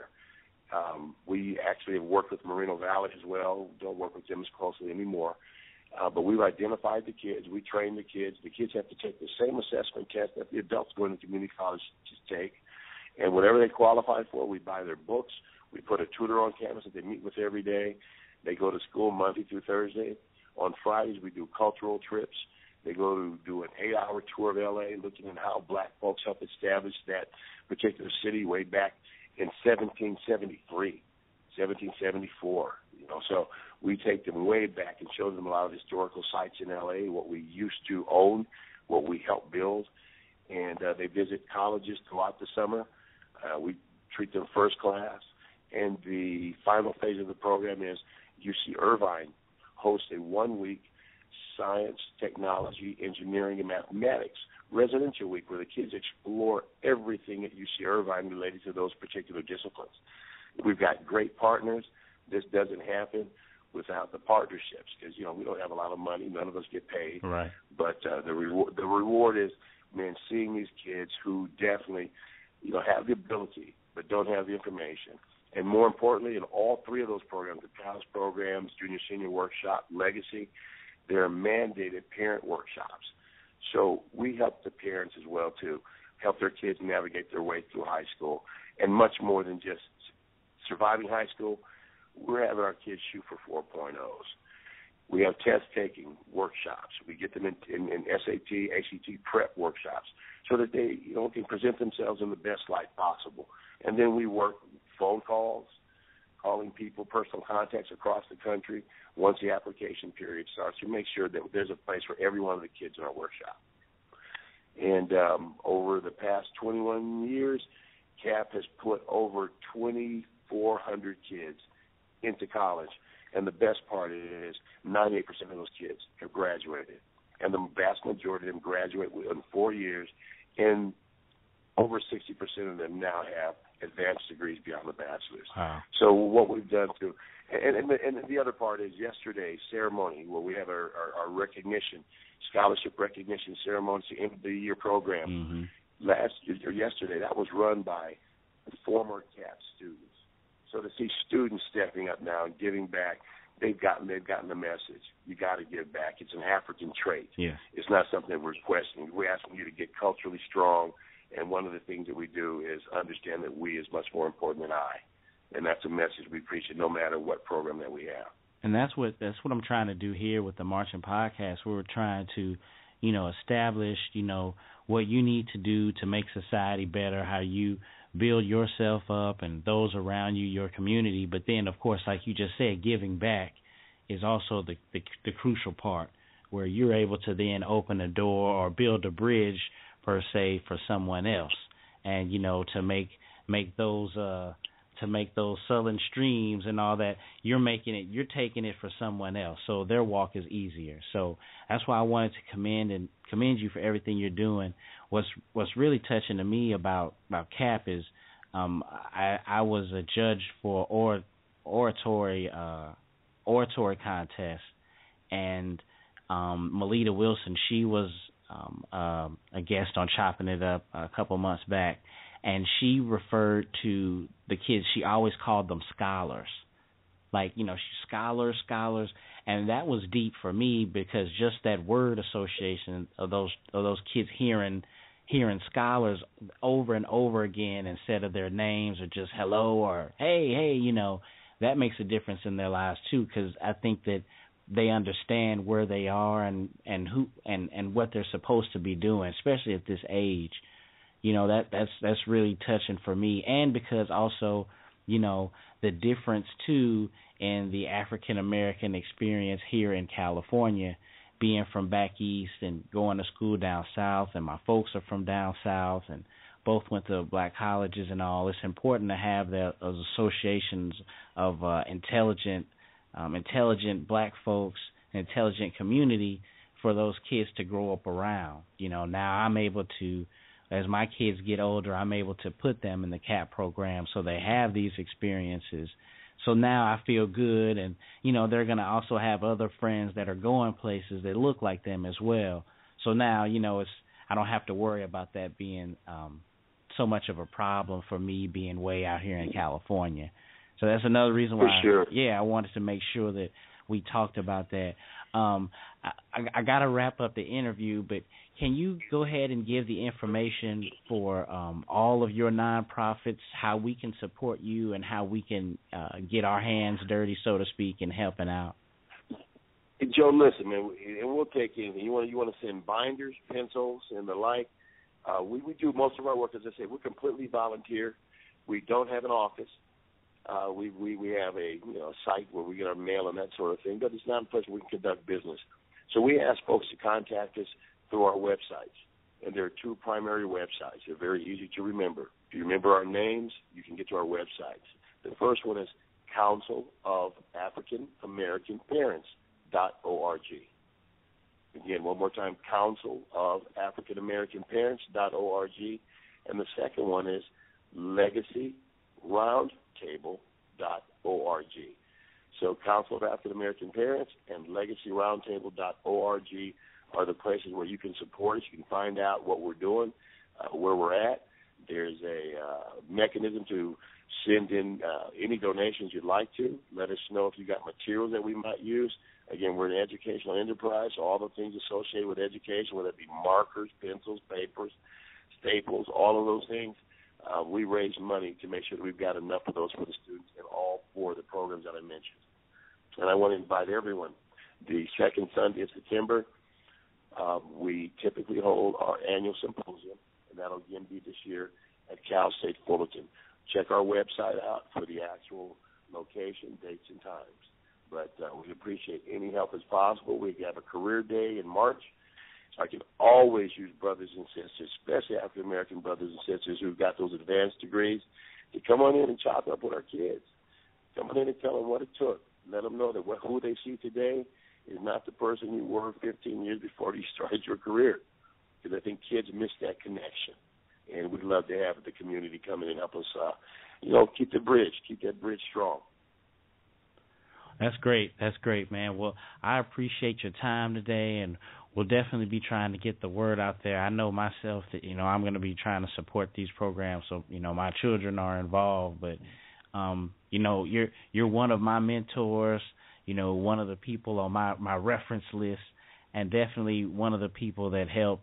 We actually have worked with Moreno Valley as well. Don't work with them as closely anymore. But we've identified the kids. We train the kids. The kids have to take the same assessment test that the adults going to community college take. And whatever they qualify for, we buy their books. We put a tutor on campus that they meet with every day. They go to school Monday through Thursday. On Fridays, we do cultural trips. They go to do an 8-hour tour of L.A., looking at how black folks helped establish that particular city way back in 1773, 1774. So we take them way back and show them a lot of historical sites in L.A., what we used to own, what we helped build. And they visit colleges throughout the summer. We treat them first class. And the final phase of the program is UC Irvine hosts a 1-week science, technology, engineering, and mathematics residential week where the kids explore everything at UC Irvine related to those particular disciplines. We've got great partners. This doesn't happen without the partnerships because, we don't have a lot of money. None of us get paid. Right. But the reward is, seeing these kids who definitely, have the ability but don't have the information. And more importantly, in all three of those programs, the PALS programs, Junior Senior Workshop, Legacy, there are mandated parent workshops. So we help the parents as well, too, help their kids navigate their way through high school. And much more than just surviving high school, we're having our kids shoot for 4.0s. We have test-taking workshops. We get them in SAT, ACT prep workshops so that they can present themselves in the best light possible. And then we work phone calls, calling people, personal contacts across the country once the application period starts to make sure that there's a place for every one of the kids in our workshop. And over the past 21 years, CAP has put over 2,400 kids into college. And the best part is 98% of those kids have graduated. And the vast majority of them graduate within 4 years, and over 60% of them now have advanced degrees beyond the bachelor's. Wow. So what we've done to, and the other part is yesterday's ceremony where we have our recognition, scholarship recognition ceremony, the end of the year program. Mm-hmm. Yesterday, that was run by former CAP students. So to see students stepping up now and giving back, they've gotten the message. You got to give back. It's an African trait. Yeah. It's not something that we're questioning. We're asking you to get culturally strong, and one of the things that we do is understand that we is much more important than I, and that's a message we preach no matter what program that we have. And that's what I'm trying to do here with the Marching Podcast. We're trying to, establish, what you need to do to make society better, how you build yourself up and those around you, your community. But then, of course, like you just said, giving back is also the crucial part where you're able to then open a door or build a bridge, per se, for someone else. And, to make those sullen streams and all that, you're taking it for someone else. So their walk is easier. So that's why I wanted to commend you for everything you're doing. What's really touching to me about CAP is I was a judge for oratory contest, and Melita Wilson, she was a guest on Choppin It Up a couple months back, and she referred to the kids, she always called them scholars. Like, scholars, and that was deep for me because just that word association of those kids hearing scholars over and over again instead of their names or just hello or hey, that makes a difference in their lives too, because I think that they understand where they are and who and what they're supposed to be doing, especially at this age. That's really touching for me, and because also, the difference too in the African American experience here in California, being from back east and going to school down south, and my folks are from down south and both went to black colleges and all. It's important to have those associations of intelligent black folks, an intelligent community for those kids to grow up around. Now I'm able to, as my kids get older, I'm able to put them in the CAP program so they have these experiences. So now I feel good, and, they're going to also have other friends that are going places that look like them as well. So now, I don't have to worry about that being so much of a problem for me being way out here in California. So that's another reason why. For sure. Yeah, I wanted to make sure that we talked about that. I got to wrap up the interview, but can you go ahead and give the information for all of your nonprofits, how we can support you and how we can get our hands dirty, so to speak, in helping out? Hey, Joe, listen, man, and we'll take anything. You want to send binders, pencils, and the like. We do most of our work, as I say, we're completely volunteer. We don't have an office. We have a site where we get our mail and that sort of thing, but it's not a place where we can conduct business. So we ask folks to contact us through our websites, and there are two primary websites. They're very easy to remember. If you remember our names, you can get to our websites. The first one is Council of African American Parents.org. Again, one more time, Council of African American Parents.org. And the second one is LegacyRoundtable.org. So Council of African American Parents and LegacyRoundtable.org are the places where you can support us. You can find out what we're doing, where we're at. There's a mechanism to send in any donations you'd like to. Let us know if you got materials that we might use. Again, we're an educational enterprise, so all the things associated with education, whether it be markers, pencils, papers, staples, all of those things, we raise money to make sure that we've got enough of those for the students in all four of the programs that I mentioned. And I want to invite everyone. The second Sunday of September, we typically hold our annual symposium, and that'll again be this year at Cal State Fullerton. Check our website out for the actual location, dates, and times. But we appreciate any help as possible. We have a career day in March. I can always use brothers and sisters, especially African-American brothers and sisters who've got those advanced degrees, to come on in and chop up with our kids. Come on in and tell them what it took. Let them know that who they see today is not the person you were 15 years before you started your career. Because I think kids miss that connection. And we'd love to have the community come in and help us, keep that bridge strong. That's great. That's great, man. Well, I appreciate your time today, and we'll definitely be trying to get the word out there. I know myself that, I'm going to be trying to support these programs, so, my children are involved. But, you're one of my mentors, one of the people on my reference list, and definitely one of the people that helped,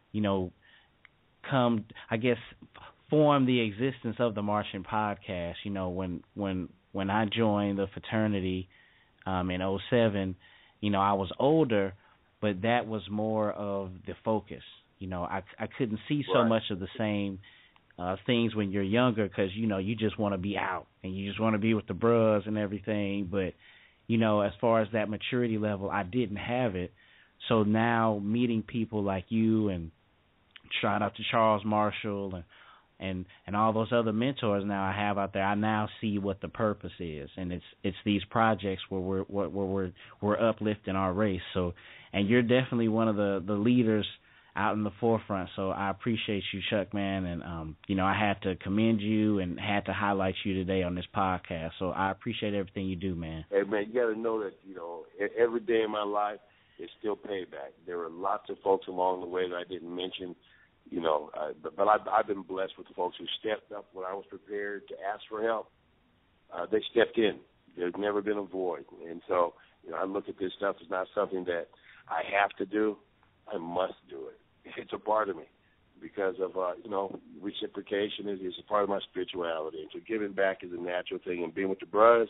form the existence of the Marching Podcast. When I joined the fraternity in 2007, I was older, but that was more of the focus. I couldn't see so much of the same things when you're younger because, you just want to be out and you just want to be with the bros and everything. But, as far as that maturity level, I didn't have it. So now meeting people like you, and shout out to Charles Marshall and all those other mentors now I have out there, I now see what the purpose is, and it's these projects where we're uplifting our race. So, and you're definitely one of the leaders out in the forefront. So I appreciate you, Chuck, man, and I had to commend you and had to highlight you today on this podcast. So I appreciate everything you do, man. Hey, man, you got to know that every day in my life is still payback. There were lots of folks along the way that I didn't mention. But I've been blessed with the folks who stepped up when I was prepared to ask for help. They stepped in. There's never been a void. And so, I look at this stuff as not something that I have to do. I must do it. It's a part of me because of, reciprocation is a part of my spirituality. And so giving back is a natural thing. And being with the brothers,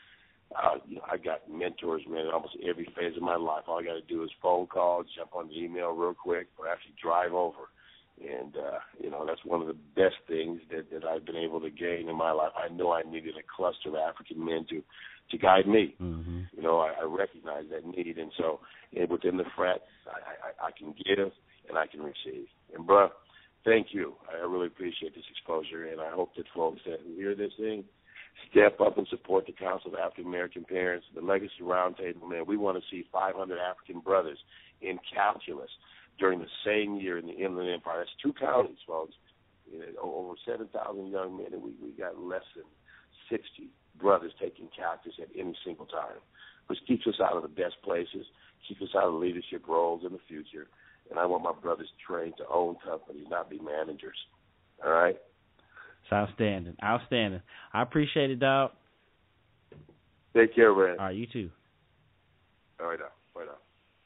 I got mentors, man, in almost every phase of my life. All I got to do is phone call, jump on the email real quick, or actually drive over. And, that's one of the best things that I've been able to gain in my life. I know I needed a cluster of African men to guide me. Mm-hmm. I recognize that need. And so within the frat, I can give and I can receive. And, bruh, thank you. I really appreciate this exposure, and I hope that folks that hear this thing step up and support the Council of African American Parents, the Legacy Roundtable. Man, we want to see 500 African brothers in calculus during the same year in the Inland Empire. That's 2 counties, folks. Over 7,000 young men, and we got less than 60 brothers taking calculus at any single time, which keeps us out of the best places, keeps us out of leadership roles in the future. and I want my brothers trained to own companies, not be managers. All right? It's outstanding. Outstanding. I appreciate it, dog. Take care, man. All right, you too. All right, now. Bye now.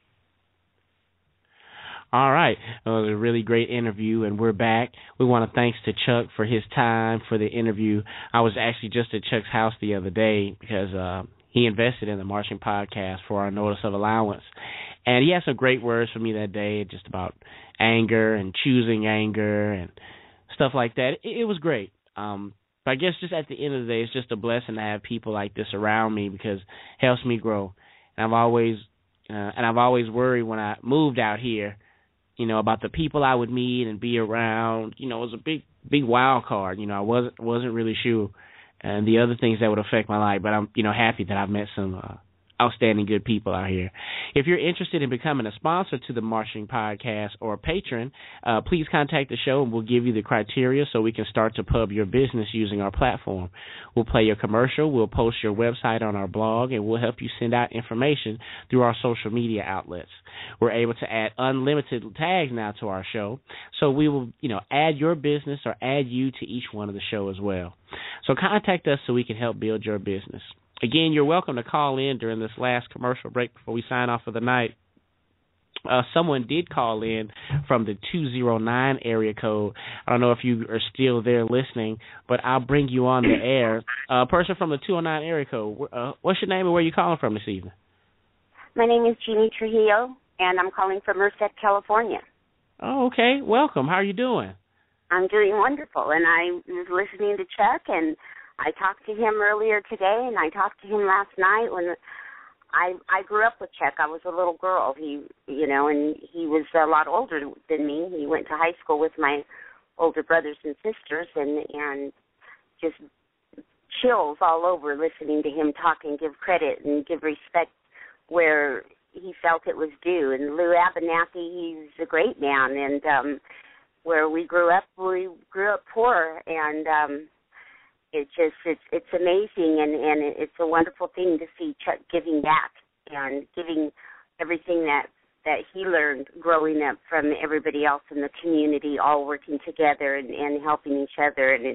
All right. It was a really great interview, and we're back. We want to thanks to Chuck for his time for the interview. I was actually just at Chuck's house the other day because he invested in the Marching Podcast for our Notice of Allowance. And he had some great words for me that day, just about anger and choosing anger and stuff like that. It was great. But I guess just at the end of the day, it's just a blessing to have people like this around me because it helps me grow. And I've always worried when I moved out here, about the people I would meet and be around. It was a big wild card. I wasn't really sure, and the other things that would affect my life. But I'm, happy that I've met some outstanding good people out here. If you're interested in becoming a sponsor to the Marching Podcast or a patron, please contact the show and we'll give you the criteria so we can start to pub your business using our platform. We'll play your commercial, we'll post your website on our blog, and we'll help you send out information through our social media outlets. We're able to add unlimited tags now to our show, so we will, add your business or add you to each one of the show as well. So contact us so we can help build your business. Again, you're welcome to call in during this last commercial break before we sign off for the night. Someone did call in from the 209 area code. I don't know if you are still there listening, but I'll bring you on the air. A person from the 209 area code, what's your name and where are you calling from this evening? My name is Jeannie Trujillo, and I'm calling from Merced, California. Oh, okay. Welcome. How are you doing? I'm doing wonderful, and I was listening to Chuck, and I talked to him earlier today, and I talked to him last night when I grew up with Chuck. I was a little girl, and he was a lot older than me. He went to high school with my older brothers and sisters, and just chills all over listening to him talk and give credit and give respect where he felt it was due. And Lou Abernathy, he's a great man, and where we grew up poor, and it's amazing, and it's a wonderful thing to see Chuck giving back and giving everything that he learned growing up from everybody else in the community, all working together and helping each other. And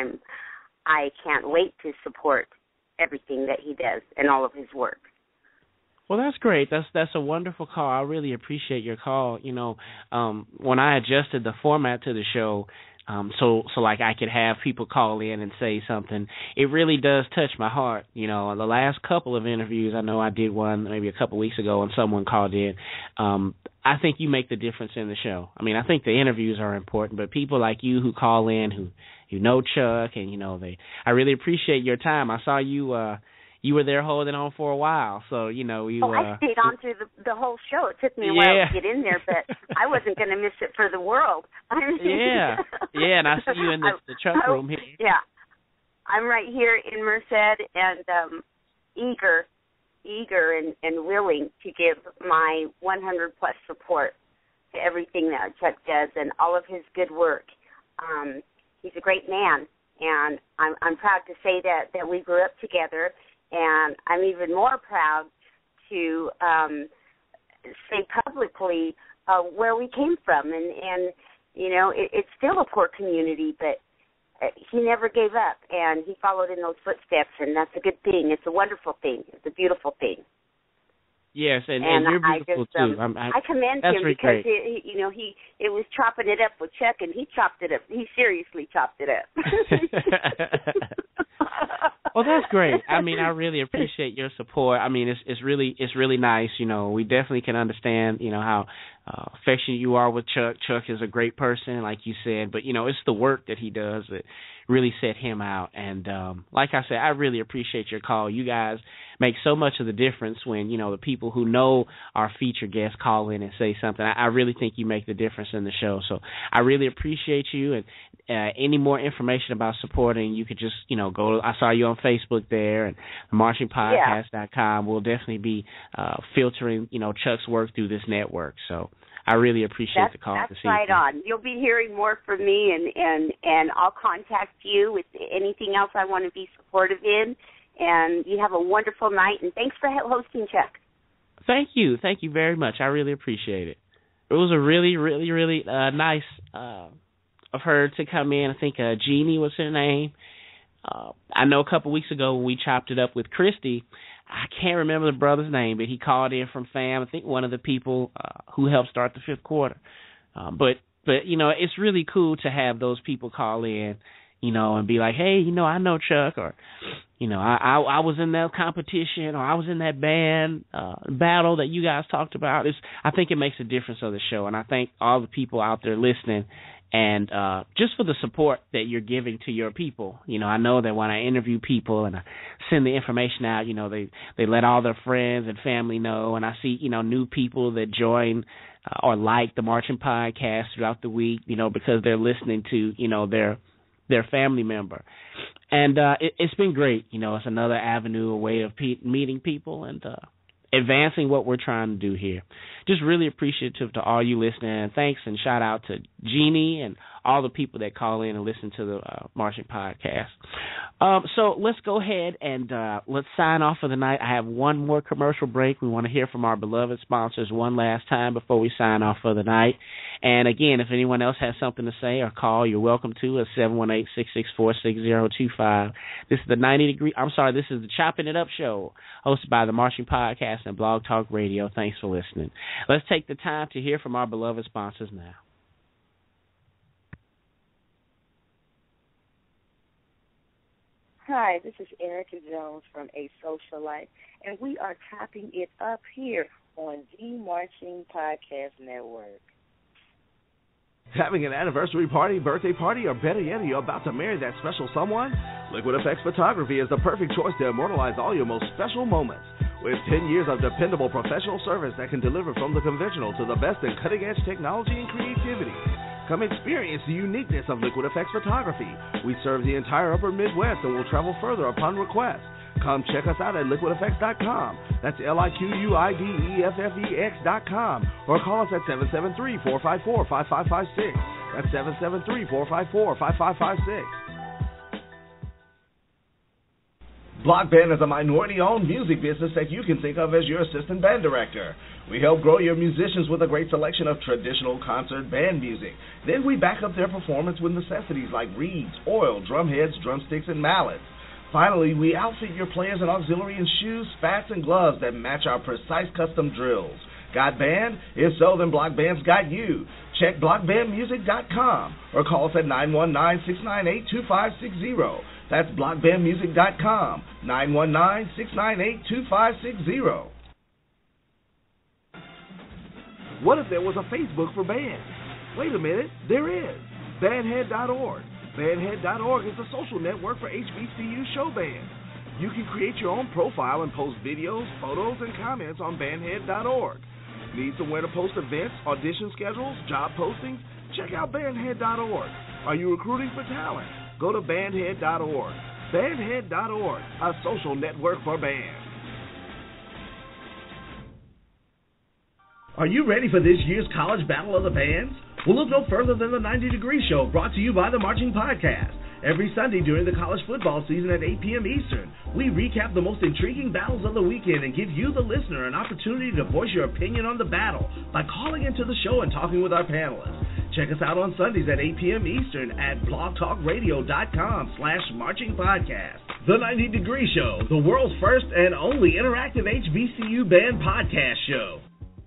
I can't wait to support everything that he does and all of his work. Well, that's great. That's a wonderful call. I really appreciate your call. When I adjusted the format to the show, so like I could have people call in and say something, it really does touch my heart. The last couple of interviews, I know I did one maybe a couple weeks ago and someone called in. I think you make the difference in the show. I mean, I think the interviews are important, but people like you who call in, who know Chuck, and I really appreciate your time. I saw you were there holding on for a while, so I stayed on through the whole show. It took me a while to get in there, but I wasn't going to miss it for the world. Yeah, and I see you in the truck room here. Yeah, I'm right here in Merced, and eager and willing to give my 100+ support to everything that Chuck does and all of his good work. He's a great man, and I'm proud to say that we grew up together. And I'm even more proud to say publicly where we came from. And it's still a poor community, but he never gave up, and he followed in those footsteps, and that's a good thing. It's a wonderful thing. It's a beautiful thing. Yes, and you're beautiful, too. I commend him because, it was chopping it up with Chuck, and he chopped it up. He seriously chopped it up. Well, that's great. I mean, I really appreciate your support. I mean, it's really nice. We definitely can understand, how affectionate you are with Chuck. Chuck is a great person, like you said, but it's the work that he does that really set him out. And like I said, I really appreciate your call. You guys make so much of the difference when the people who know our featured guests call in and say something. I really think you make the difference in the show. So I really appreciate you. And any more information about supporting, you could just go. I saw you on Facebook there, and marchingpodcast.com. We'll definitely be filtering Chuck's work through this network. So I really appreciate the call. That's right on. You'll be hearing more from me, and I'll contact you with anything else I want to be supportive in. And you have a wonderful night, and thanks for hosting, Chuck. Thank you very much. I really appreciate it. was a really, really, really nice of her to come in. I think Jeannie was her name. I know a couple weeks ago when we chopped it up with Christy, I can't remember the brother's name, but he called in from FAM. I think one of the people who helped start the fifth quarter. But it's really cool to have those people call in, and be like, hey, I know Chuck, or, I was in that competition, or I was in that band battle that you guys talked about. I think it makes a difference of the show, and I thank all the people out there listening, and just for the support that you're giving to your people. I know that when I interview people and I send the information out, they let all their friends and family know, and I see, new people that join or like the Marching Podcast throughout the week, because they're listening to, their family member. And it's been great. It's another avenue, a way of meeting people and advancing what we're trying to do here. Just really appreciative to all you listening. And thanks and shout out to Jeannie and all the people that call in and listen to the Marching Podcast. So let's go ahead and let's sign off for the night. I have one more commercial break. We want to hear from our beloved sponsors one last time before we sign off for the night. And again, if anyone else has something to say or call, you're welcome to at 718-664-6025. This is the Choppin It Up show, hosted by the Marching Podcast and Blog Talk Radio. Thanks for listening. Let's take the time to hear from our beloved sponsors now. Hi, this is Erica Jones from A Social Life, and we are chopping it up here on the Marching Podcast Network. Having an anniversary party, birthday party, or better yet, you're about to marry that special someone? Liquid Effects Photography is the perfect choice to immortalize all your most special moments. With 10 years of dependable professional service that can deliver from the conventional to the best in cutting-edge technology and creativity. Come experience the uniqueness of Liquid Effects Photography. We serve the entire upper Midwest and will travel further upon request. Come check us out at liquideffects.com. That's LIQUIDEFFEX.com. Or call us at 773-454-5556. That's 773-454-5556. Block Band is a minority-owned music business that you can think of as your assistant band director. We help grow your musicians with a great selection of traditional concert band music. Then we back up their performance with necessities like reeds, oil, drum heads, drumsticks, and mallets. Finally, we outfit your players in auxiliary and shoes, spats, and gloves that match our precise custom drills. Got band? If so, then Block Band's got you. Check blockbandmusic.com or call us at 919-698-2560. That's blockbandmusic.com, 919-698-2560. What if there was a Facebook for bands? Wait a minute, there is. Bandhead.org. Bandhead.org is a social network for HBCU show bands. You can create your own profile and post videos, photos, and comments on Bandhead.org. Need somewhere to post events, audition schedules, job postings? Check out Bandhead.org. Are you recruiting for talent? Go to Bandhead.org. Bandhead.org, a social network for bands. Are you ready for this year's College Battle of the Bands? Well, look no further than the 90 Degree Show, brought to you by the Marching Podcast. Every Sunday during the college football season at 8 p.m. Eastern, we recap the most intriguing battles of the weekend and give you, the listener, an opportunity to voice your opinion on the battle by calling into the show and talking with our panelists. Check us out on Sundays at 8 p.m. Eastern at blogtalkradio.com/marchingpodcast. The 90 Degree Show, the world's first and only interactive HBCU band podcast show.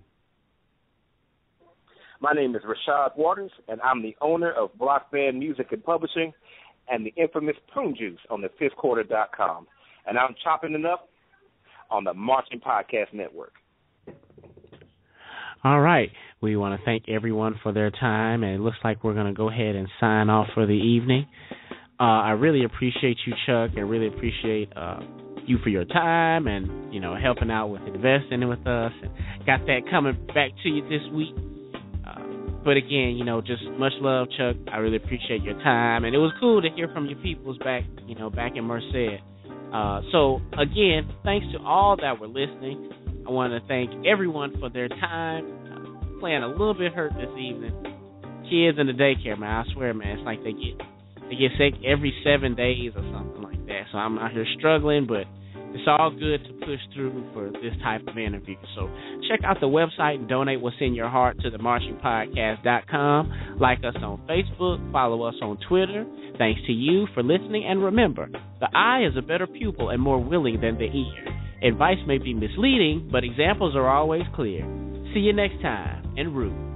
My name is Rashad Waters, and I'm the owner of Block Band Music and Publishing and the infamous Prune Juice on the fifthquarter.com. And I'm chopping it up on the Marching Podcast Network. All right. We want to thank everyone for their time, and it looks like we're going to go ahead and sign off for the evening. I really appreciate you, Chuck, and really appreciate you for your time and, helping out with investing with us. And got that coming back to you this week. But again, just much love, Chuck. I really appreciate your time. And it was cool to hear from your peoples back in Merced. So, again, thanks to all that were listening. I want to thank everyone for their time. Playing a little bit hurt this evening. Kids in the daycare, man, I swear, man, it's like they get sick every 7 days or something like that. So I'm out here struggling, but, It's all good to push through for this type of interview. So check out the website and donate what's in your heart to themarchingpodcast.com. Like us on Facebook. Follow us on Twitter. Thanks to you for listening. And remember, the eye is a better pupil and more willing than the ear. Advice may be misleading, but examples are always clear. See you next time. En route.